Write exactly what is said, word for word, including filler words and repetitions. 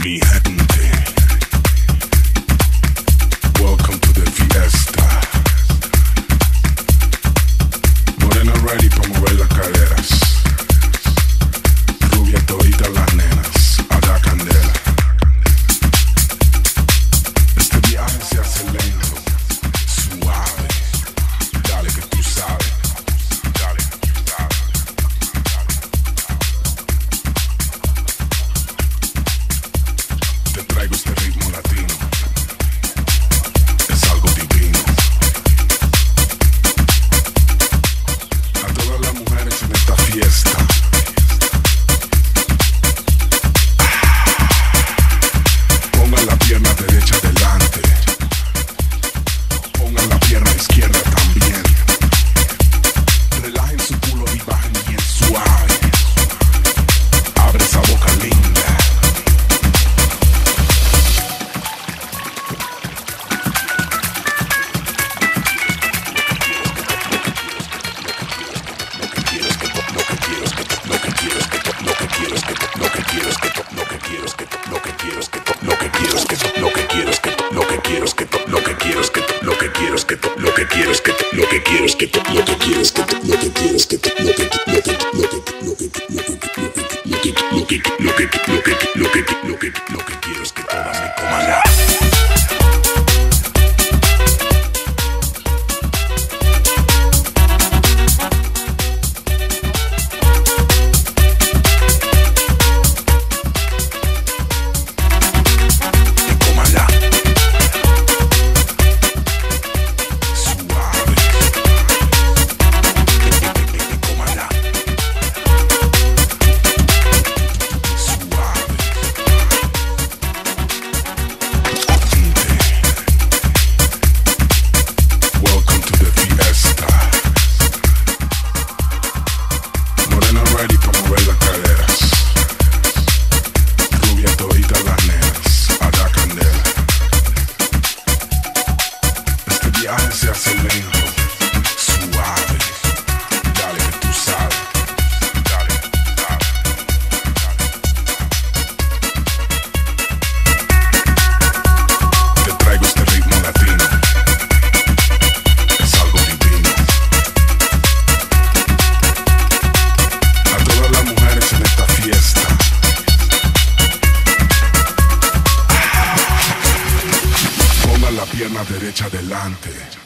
Mi gente, welcome to the fiesta. Morena ready pa' mover las caderas. Rubia todita las nenas, a la candela. Este viaje se hace lento, suave. Dale que tú sabes, dale que tú sabes. Te traigo este ritmo latino, es algo divino. A todas las mujeres en esta fiesta, pongan la pierna derecha delante, pongan la pierna izquierda también. Relajen su culo y bajen bien suave. Abre esa boca linda. Se hace lento, suave. Dale que tú sabes, dale que tú sabes, dale. Te traigo este ritmo latino, es algo divino. A todas las mujeres en esta fiesta, pongan la pierna derecha delante.